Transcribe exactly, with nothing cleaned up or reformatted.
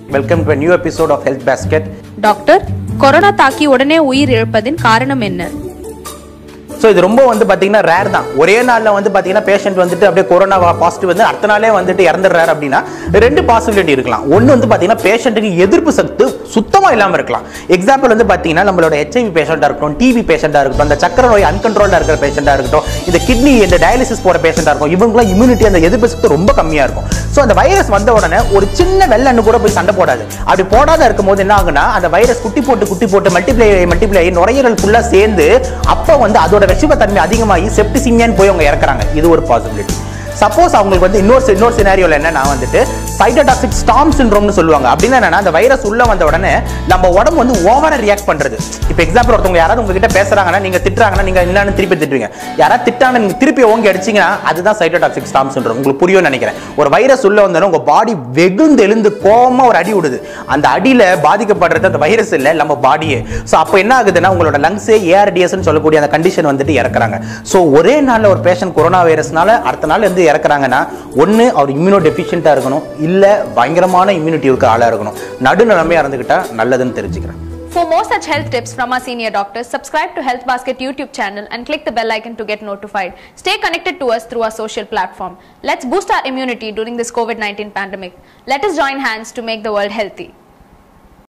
Welcome to a new episode of Health Basket. Doctor, corona தாக்கி உடனே உயிர் இழப்பதின் காரணம் என்ன? ஸோ இது ரொம்ப வந்து பார்த்தீங்கன்னா ரேர் தான். ஒரே நாளில் வந்து பார்த்தீங்கன்னா பேஷண்ட் வந்துட்டு அப்படியே கொரோனா பாசிட்டிவ் வந்து அடுத்த நாளே வந்துட்டு இறந்துடுறாரு அப்படின்னா ரெண்டு பாசிபிலிட்டி இருக்கலாம். ஒன்று வந்து பார்த்தீங்கன்னா பேஷண்ட்டுக்கு எதிர்ப்பு சக்தி சுத்தமாக இல்லாமல் இருக்கலாம். எக்ஸாம்பிள் வந்து பார்த்தீங்கன்னா நம்மளோட ஹெச்ஐவி பேஷண்ட்டாக இருக்கட்டும், டிபி பேஷண்ட்டாக இருக்கட்டும், அந்த சக்கரை நோய் அன்கண்ட்ரோல்டாக இருக்கிற பேஷண்ட்டாக இருக்கட்டும், இந்த கிட்னி இந்த டயாலிசிஸ் போகிற பேஷண்ட்டாக இருக்கும், இவங்களும் இம்யூனிட்டி அந்த எதிர்ப்பு சக்தி ரொம்ப கம்மியாக இருக்கும். ஸோ அந்த வைரஸ் வந்த உடனே ஒரு சின்ன வெள்ளன்னு கூட போய் சண்டை போடாது. அப்படி போடாத இருக்கும் போது என்ன ஆகுனா அந்த வைரஸ் குட்டி போட்டு குட்டி போட்டு மல்டிப்ளை மல்டிப்ளை நுரையீரல் ஃபுல்லாக சேர்ந்து அப்போ வந்து அதோட விஷயத்தன்மை அதிகமாகி செப்டிசிமியான்னு போய் அவங்க இறக்குறாங்க. இது ஒரு பாசிபிலிட்டி. சப்போஸ் அவங்களுக்கு வந்து இன்னொரு இன்னொரு சினாரியோல என்னன்னா வந்துட்டு சைட்டோடாக்சிக் ஸ்டார்ம் சிண்ட்ரோம்னு சொல்லுவாங்க. அப்படின்னா என்னன்னா அந்த வைரஸ் உள்ள வந்த உடனே நம்ம உடம்பு வந்து ஓவரா ரியாக்ட் பண்றது. இப்போ எக்ஸாம்பிள் ஒருத்தவங்க யாராவது உங்ககிட்ட பேசுறாங்கன்னா நீங்க திட்டுறாங்கன்னா நீங்க என்னன்னு திருப்பி திட்டுவீங்க. யாராவது திட்டாங்க நீங்க திருப்பி ஓங்கி அடிச்சீங்கன்னா அதுதான் சைட்டோடாக்சிக் ஸ்டார்ம் சிண்ட்ரோம். உங்களுக்கு புரியும் நினைக்கிறேன். ஒரு வைரஸ் உள்ள வந்தாலும் உங்க பாடி வெகுந்து எழுந்து கோமா ஒரு அடி விடுது. அந்த அடியில பாதிக்கப்படுறது அந்த வைரஸ் இல்ல நம்ம பாடியே. ஸோ அப்போ என்ன ஆகுதுன்னா உங்களோட லங்ஸே ஏஆர்டிஎஸ் சொல்லக்கூடிய அந்த கண்டிஷன் வந்துட்டு இறக்குறாங்க. ஸோ ஒரே நாள்ல ஒரு பேஷண்ட் கொரோனா வைரஸ்னால அடுத்த நாள் வந்து இறக்குறாங்கன்னா ஒன்னு அவர் இம்யூனோ டெஃபிஷியன்ட்டா இருக்கணும், இல்ல பயங்கரமான இம்யூனிட்டி இருக்க ஆளா இருக்கணும். நடுநிலைமையா இருந்துகிட்டா நல்லதுன்னு தெரிஞ்சுக்கிறேன். For more such health tips from our senior doctors, subscribe to Health Basket YouTube channel and click the bell icon to get notified. Stay connected to us through our social platform. Let's boost our immunity during this COVID nineteen pandemic. Let us join hands to make the world healthy.